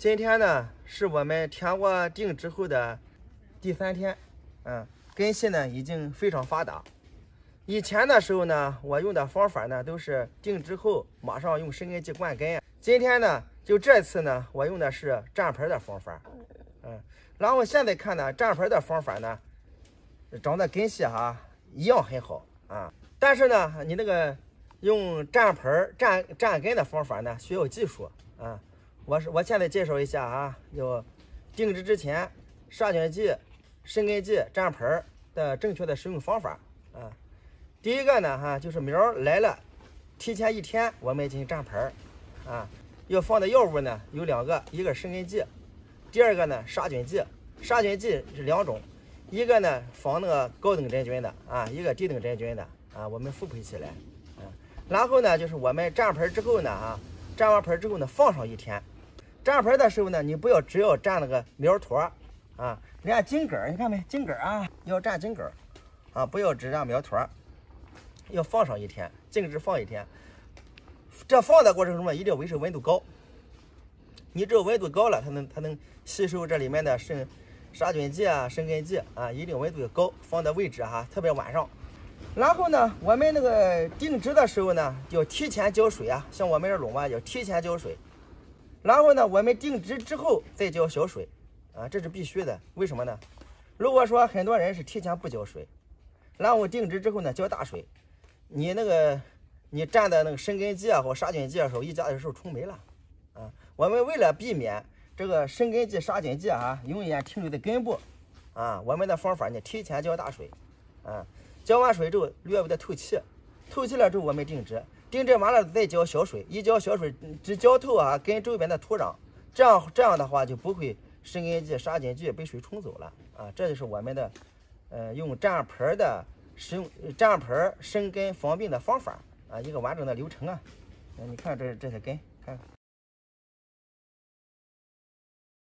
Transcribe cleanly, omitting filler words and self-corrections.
今天呢是我们填过腚之后的第3天，根系呢已经非常发达。以前的时候呢，我用的方法呢都是腚之后马上用生根剂灌根。今天呢，就这次呢，我用的是占盆的方法，然后现在看呢，占盆的方法呢，长的根系一样很好啊。但是呢，你那个用占盆占根的方法呢，需要技术啊。我现在介绍一下有定植之前杀菌剂、生根剂、占盆的正确的使用方法啊。第一个呢就是苗来了，提前1天我们进行占盆要放的药物呢有2个，一个生根剂，第二个呢杀菌剂。杀菌剂是2种，一个呢防那个高等真菌的一个低等真菌的我们复配起来然后呢就是我们占盆之后呢占完盆之后呢放上1天。占盆的时候呢，你不要只要占那个苗坨连茎根你看没？茎根要占茎根不要只占苗坨，要放上1天，静置放1天。这放的过程中呢，一定要维持温度高。你只有温度高了，它能吸收这里面的杀菌剂生根剂一定温度要高，放的位置特别晚上。然后呢，我们那个定植的时候呢，要提前浇水像我们这种要提前浇水。然后呢，我们定植之后再浇小水这是必须的。为什么呢？如果说很多人是提前不浇水，然后定植之后呢浇大水，你蘸的那个生根剂或杀菌剂的时候，一加的时候冲没了我们为了避免这个生根剂、杀菌剂永远停留在根部我们的方法呢，提前浇大水浇完水之后略微的透气，透气了之后我们定植。定植完了再浇小水，一浇小水只浇透根周边的土壤，这样的话就不会生根剂、杀菌剂被水冲走了这就是我们的用占盆的使用占盆生根防病的方法一个完整的流程你看这些根看。